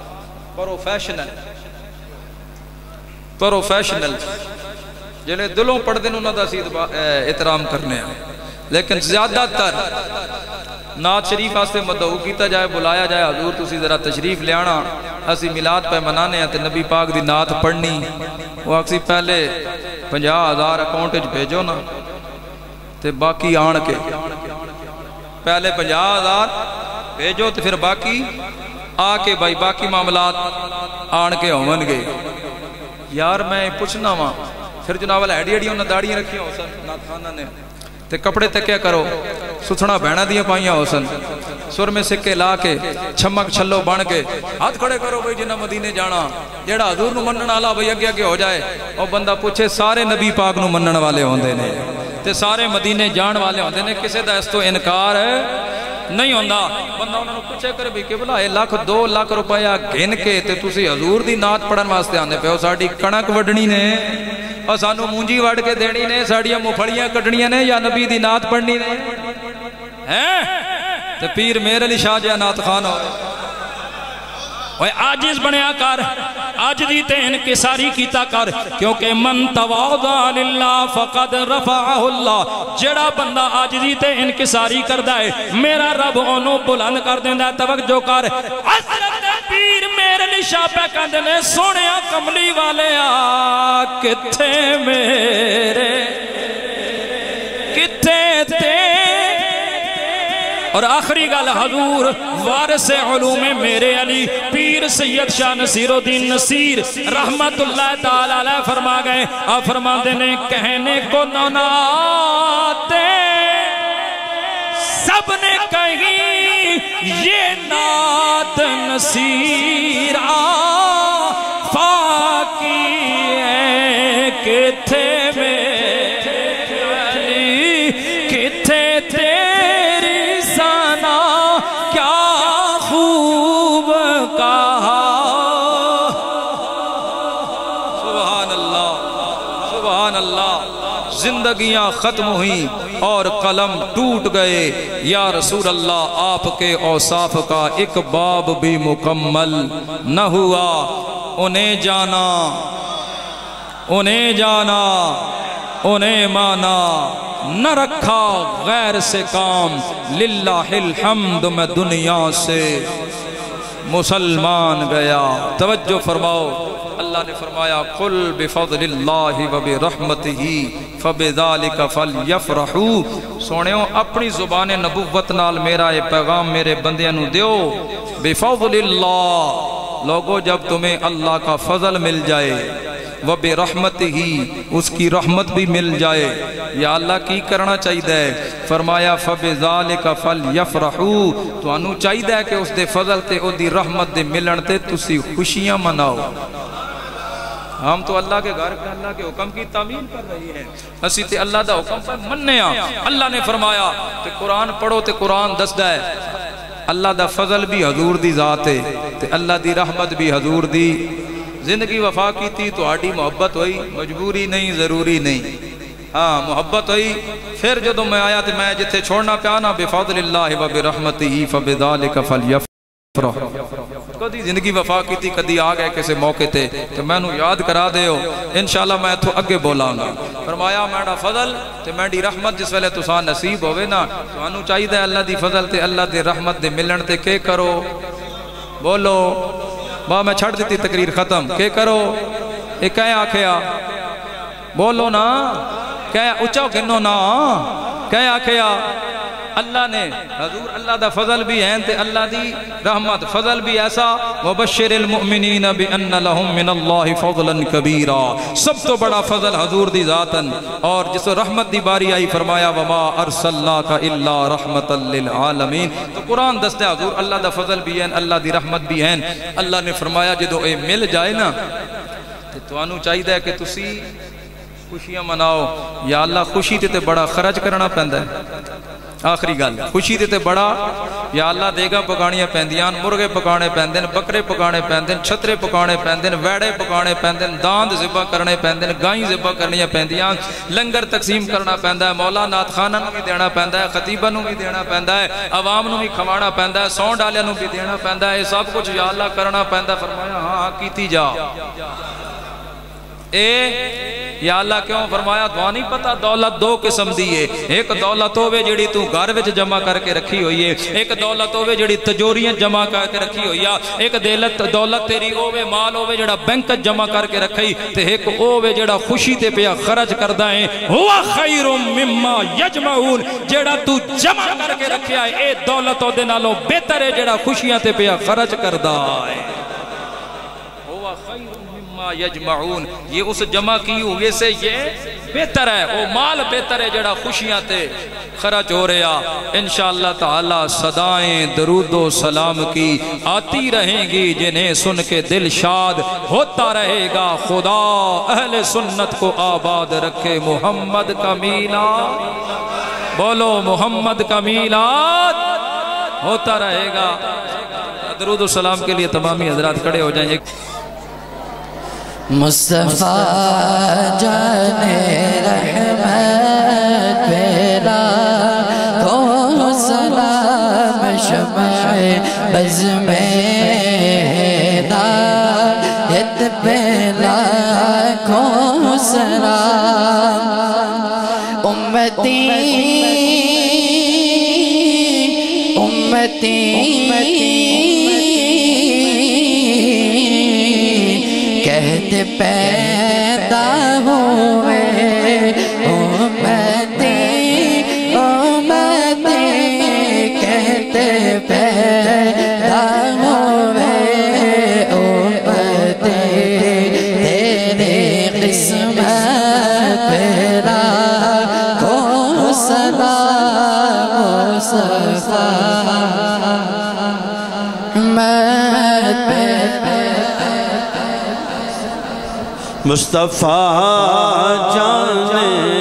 प्रोफेशनल जिन्हें दिलों पढ़ते हैं उन्होंने असीं एहतराम करने हैं। लेकिन ज़्यादातर नात शरीफ वास्ते मदऊ किया जाए बुलाया जाए हजूर तुसी जरा तशरीफ लियाना असी मिलाद पे मनाने हैं तो नबी पाक दी नात पढ़नी वो अक्सी पहले 50,000 अकाउंट भेजो ना तो बाकी आन के पहले 50,000 भेजो तो फिर बाकी आके भाई बाकी मामलात आन के होवनगे। यार मैं पूछना वा फिर जनाब हैडी हैडी उन्हें दाड़ियां रखी हो सन नात खाना ने ते कपड़े तक क्या करो सुथना बहना दियां पाइया हो सन सुर में सिक्के ला के छमक छल्लो बन के हाथ खड़े करो भाई जिन्हें मदीने जाना जेड़ा हजूर नूं मनण वाला भाई अगे अगे हो जाए और बंदा पूछे सारे नबी पाक नूं मनण वाले होंदे ने ते सारे मदीने जाण वाले होंदे ने किसी दा इस तो इनकार नहीं होंदा। बंदा उन्होंने पूछे कर भी किबला 1-2 लाख रुपया गिन के ते तुसी हजूर दी नात पढ़न वास्ते आंदे पे हो साडी कणक वडनी ने और सानू मूंजी वड़ के देनी ने साड़ियां मुफड़ियां कटनियां ने या नबी दी नात पढ़नी ने हैं ते पीर मेर अली शाह जिहा नात खान हो ओए आजिज बनया कर अज दी ते इनकिसारी कीता कर क्योंकि मन तवाज़ा लिल्लाह फक़द रफ़अहु अल्लाह। जेड़ा बंदा अज दी ते इनकिसारी करदा है मेरा रब ओनू बुलंद कर देंदा। तवज्जो कर हज़रत पीर मेरे अली शाह पे कहंदे ने सोहणिया कमली वाले आ किथे मेरे किथे ते। और आखिरी गल हजूर वारिस उलूम मेरे अली पीर सैयद शाह नसीरुद्दीन नसीर रहमतुल्लाह ताला अलैह फरमा गए आप फरमाते ने कहने को नाते सबने कही ये नात नसीरा फाकी है किथे में किथे तेरी सना क्या खूब कहा। सुभान अल्लाह सुभान अल्लाह। जिंदगियां खत्म हुई और कलम टूट गए या रसूल अल्लाह आपके औसाफ का एक बाब भी मुकम्मल न हुआ। उन्हें जाना उन्हें माना न रखा गैर से काम लिल्लाहिल हम्द में दुनिया से मुसलमान गया। तवज्जो फरमाओ अल्लाह ने फरमाया कुल बिफज़लिल्लाहि व बिरहमतिही फबिज़ालिका फलयफ़रहू। सोनियो अपनी ज़ुबान नबुव्वत नाल मेरा ये पैगाम मेरे बंदियां नूं दियो बिफज़लिल्लाह। लोगो जब तुम्हें अल्लाह का फजल मिल जाए व बिरहमतिही उसकी रहमत भी मिल जाए या अल्लाह की करना चाहिए फरमाया फबिज़ालिका फलयफ़रहू। तुहानू चाहिए कि उसके फजल ते उहदी रहमत दे मिलन ते तुसी खुशियां मनाओ। हम तो अल्लाह के घर अल्लाह के हुक्म की तामील कर रही है असी ते अल्लाह दा हुक्म पर मनने आ। अल्लाह ने फरमाया कि कुरान पढ़ो ते कुरान दसदा है अल्लाह दा फजल भी हजूर दी जात है ते अल्लाह दी रहमत भी हजूर दी। जिंदगी वफा की थी तो आड़ी मोहब्बत हुई मजबूरी नहीं जरूरी नहीं हाँ मोहब्बत हुई। फिर जदों मैं आया तो मैं जिथे छोड़ना पिया ना बिफज़लिल्लाहि व बिरहमतिही फबिज़ालिका फलयफ़रह। कदी जिंदगी वफा की थी कदी आ गए किसी मौके ते तो मैनू याद करा दियो इंशाअल्लाह मैं इथों अगे बोलांगा। फरमाया मेरा फजल ते मेरी रहमत जिस वेले तुसां नसीब होवे ना तुहानू चाहिए अल्लाह दी फजल ते अल्लाह दी रहमत दे मिलन ते के करो बोलो वाह मैं छड़ दी तकरीर खत्म के करो ये कह आखिया बोलो ना कह उच्चा गिनो ना کہے آکھیا اللہ نے حضور اللہ دا فضل بھی ہیں تے اللہ دی رحمت فضل بھی ایسا وبشر المؤمنین بان لهم من اللہ فضلا کبیرا سب تو بڑا فضل حضور دی ذاتن اور جس رحمت دی باری آئی فرمایا وما ارسلناک الا رحمتا للعالمین تو قرآن دستے حضور اللہ دا فضل بھی ہیں اللہ دی رحمت بھی ہیں اللہ نے فرمایا جدو اے مل جائے نا تو انو چاہیے ہے کہ تسی خوشیاں مناؤ یا اللہ خوشی تے بڑا خرچ کرنا پہندا ہے آخری گل خوشی تے بڑا یا اللہ دیگا پکانیاں پہندیاں مرغے پکانے پہندن بکرے پکانے پہندن چھترے پکانے پہندن ویڑے پکانے پہندن داند ذبح کرنے پہندن گائیں ذبح کرنیاں پہندیاں لنگر تقسیم کرنا پہندا ہے مولا نات خانہ نو بھی دینا پہندا ہے خطیبہ نو بھی دینا پہندا ہے عوام نو بھی کھوانا پہندا ہے سون ڈالے نو بھی دینا پہندا ہے یہ سب کچھ یا اللہ کرنا پہندا فرمایا ہاں کیتی جا یا اللہ کیوں فرمایا دعا نہیں پتا دولت دو قسم دیئے ایک دولت ہوئے جڑی تو گھر وچ جمع کر کے رکھی ہوئی ہے ایک دولت ہوئے جڑی تجوریاں جمع کر کے رکھی ہوئی ہے ایک دولت تیری ہوئے مال ہوئے جڑا بینک جمع کر کے رکھی تے ایک ہوئے جڑا خوشی تے پیا خرچ کردہ ہیں ہوا خیر مما یجمعون جڑا تو جمع کر کے رکھیا ہے اے دولت ہو دینالو بہتر ہے جڑا خوشیاں تے پیا خرچ کردہ ہے ہوا خیر یجمعون یہ اس جمع کی ہوئے سے یہ بہتر ہے وہ مال بہتر ہے جڑا خوشیاں تے خرچ ہو رہا انشاءاللہ تعالی صدائیں درود و سلام کی آتی رہیں گی جنہیں سن کے دل شاد ہوتا رہے گا خدا اہل سنت کو آباد رکھے محمد کا میلاد بولو محمد کا میلاد ہوتا رہے گا درود و سلام کے لیے تمامی حضرات کھڑے ہو جائیں مصطفیٰ جان رحمت پیرا کو سلام شمع بز میں ہدایت پیلا کو سلام امتی کہتے پیدا ہوئے امتی کہتے پیدا ہوئے امتی تیرے قسمت پیرا کو سلام مصطفیٰ مصطفیٰ جان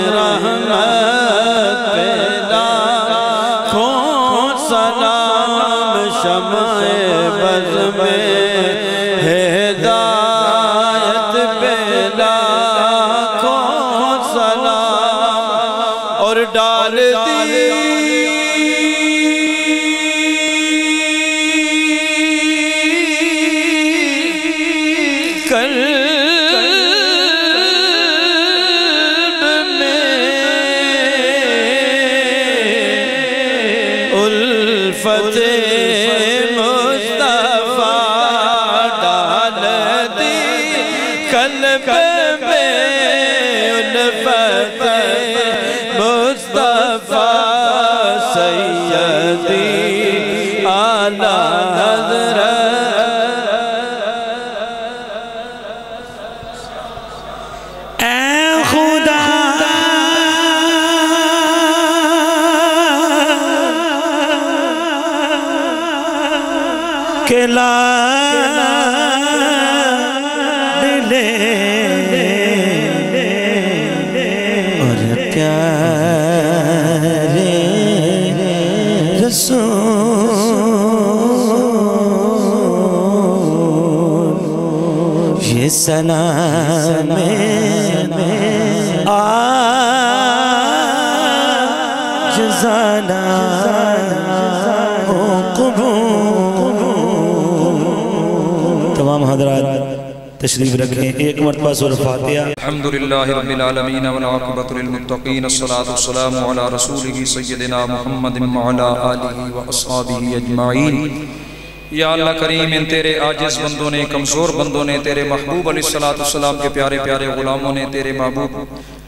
رحمت پیدا کھوں سلام شمع بز میں ہدایت پیدا کھوں سلام اور ڈال دی یہ سلام جزانا تمام حضرات تشریف رکھیں ایک مرتبہ سورہ فاتحہ الحمدللہ رب العالمین والعاقبۃ للمتقین الصلاۃ والسلام علی رسولہ سیدنا محمد وعلی آلہ واصحابہ اجمعین یا اللہ کریم ان تیرے عاجز بندوں نے کمزور بندوں نے تیرے محبوب علیہ الصلوۃ والسلام کے پیارے پیارے غلاموں نے تیرے محبوب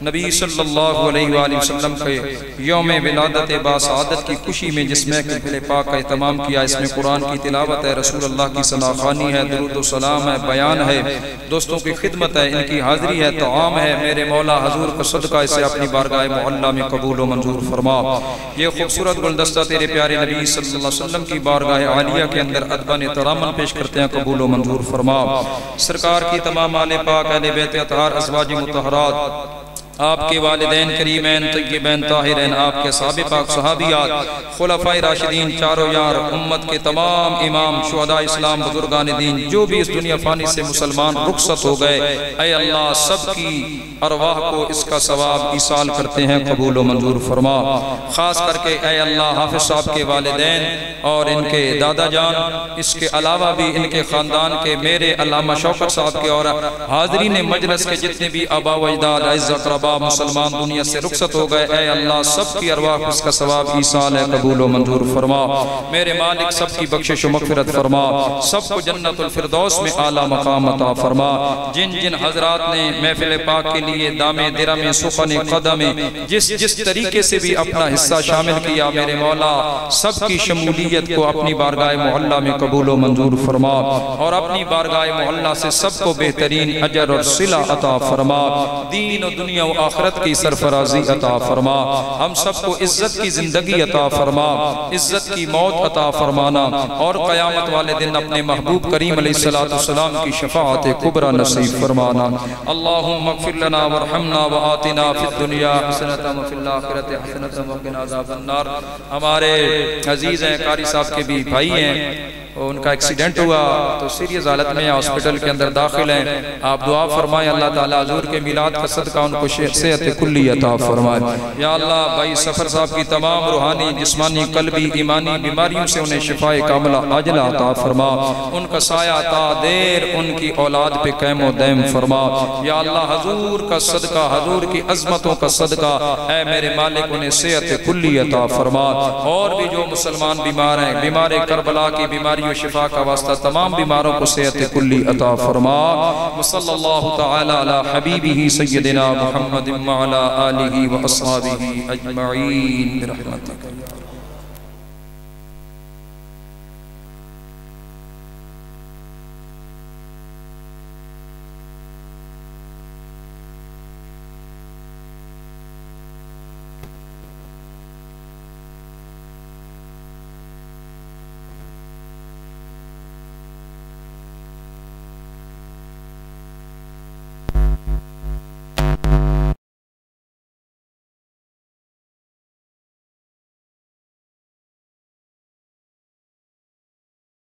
نبی صلی اللہ علیہ وآلہ وسلم کے یوم ولادت باسعادت کی خوشی میں جس محفل پاک کا اہتمام کیا، اس میں قرآن کی تلاوت ہے، رسول اللہ کی ثنا خوانی ہے، درود و سلام ہے، بیان ہے، دوستوں کی خدمت ہے، ان کی حاضری ہے، طعام ہے، میرے مولا حضور کا صدقہ اسے اپنی بارگاہ معلیٰ میں قبول و منظور فرما۔ یہ خوبصورت گلدستہ تیرے پیارے نبی صلی اللہ علیہ وسلم کی بارگاہ عالیہ کے اندر ادباً ترامن پیش کرتے ہیں، قبول و منظور فرما۔ سرکار کی تمام آل پاک، اہل بیت اطہار، ازواج مطہرات، آپ کے والدین کریمین طیبین طاہرین، آپ کے صحابہ پاک صحابیات، خلفائے راشدین چاروں یار، امت کے تمام امام، شہداء اسلام، بزرگان دین، جو بھی اس دنیا فانی سے مسلمان رخصت ہو گئے، اے اللہ سب کی ارواح کو اس کا ثواب ایصال کرتے ہیں، قبول و منظور فرما۔ خاص کر کے اے اللہ حافظ صاحب کے والدین اور ان کے دادا جان، اس کے علاوہ بھی ان کے خاندان کے، میرے علامہ شوکت صاحب کے اور حاضرین مجلس کے جتنے بھی آبا و اجداد، عزیز اقربا مسلمان دنیا سے رخصت ہو گئے، اے اللہ سب کی ارواح کو اس کا ثواب ایصال ہے، قبول و منظور فرما۔ میرے مالک سب کی بخشش و مغفرت فرما، سب کو جنت الفردوس میں اعلیٰ مقام عطا فرما۔ جن جن حضرات نے محفل پاک کے لیے دامِ درم سخن قدم جس طریقے سے بھی اپنا حصہ شامل کیا، میرے مولا سب کی شمولیت کو اپنی بارگاہ معلیٰ میں قبول و منظور فرما، اور اپنی بارگاہ معلیٰ سے سب کو بہترین اجر اور صلہ عطا فرما، دین و دنیا و آخرت کی سرفرازی عطا فرما، ہم سب کو عزت کی زندگی عطا فرما، عزت کی موت عطا فرمانا، اور قیامت والے دن اپنے محبوب کریم علیہ السلام کی شفاعت کبریٰ نصیب فرمانا۔ اللہم اغفر لنا ورحمنا وآتنا فی الدنیا حسنۃ وفی الآخرۃ حسنۃ وقنا عذاب النار۔ ہمارے عزیز ہیں قاری صاحب کے بھی بھائی ہیں، ان کا ایکسیڈنٹ ہوا تو سیریس حالت میں ہاسپٹل کے اندر داخل ہیں، آپ دعا فرمائیں اللہ تعالیٰ حضور کے میلاد کا صدقہ ان کو صحت کلی عطا فرمائے۔ یا اللہ بھائی سفر صاحب کی تمام روحانی، جسمانی، قلبی، ایمانی بیماریوں سے انہیں شفاء کاملہ عاجلہ عطا فرما، ان کا سایہ عطا دیر ان کی اولاد پہ قائم و دائم فرما۔ یا اللہ حضور کا صدقہ، حضور کی عظمتوں کا صدقہ، اے میرے مالک انہیں صحت کلی عطا فرما، اور بھی جو مسلمان بیمار ہیں، بیمار کربلا کی بیماری و شفا کا واسطہ تمام بیماروں کو صحت کلی عطا فرما۔ وصلی اللہ تعالی علی حبیبہ سیدنا محمد وعلی آلہ و اصحابہ اجمعین برحمتک۔